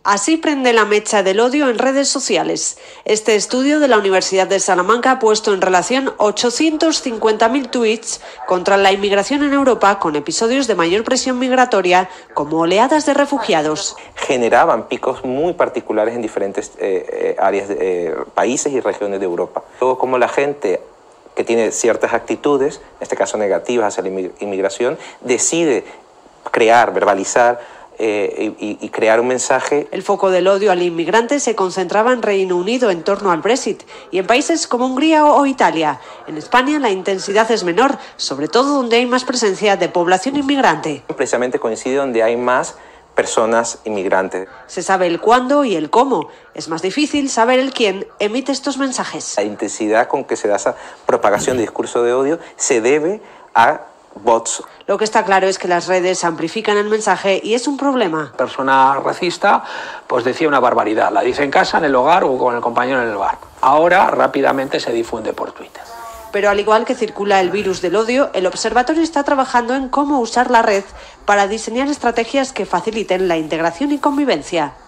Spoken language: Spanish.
Así prende la mecha del odio en redes sociales. Este estudio de la Universidad de Salamanca ha puesto en relación 850.000 tweets contra la inmigración en Europa con episodios de mayor presión migratoria como oleadas de refugiados. Generaban picos muy particulares en diferentes áreas, países y regiones de Europa. Luego, como la gente que tiene ciertas actitudes, en este caso negativas hacia la inmigración, decide crear, verbalizar y crear un mensaje. El foco del odio al inmigrante se concentraba en Reino Unido en torno al Brexit y en países como Hungría o Italia. En España la intensidad es menor, sobre todo donde hay más presencia de población inmigrante. Precisamente coincide donde hay más personas inmigrantes. Se sabe el cuándo y el cómo. Es más difícil saber el quién emite estos mensajes. La intensidad con que se da esa propagación de discurso de odio se debe a bots. Lo que está claro es que las redes amplifican el mensaje y es un problema. La persona racista pues decía una barbaridad, la dice en casa, en el hogar o con el compañero en el bar. Ahora rápidamente se difunde por Twitter. Pero al igual que circula el virus del odio, el observatorio está trabajando en cómo usar la red para diseñar estrategias que faciliten la integración y convivencia.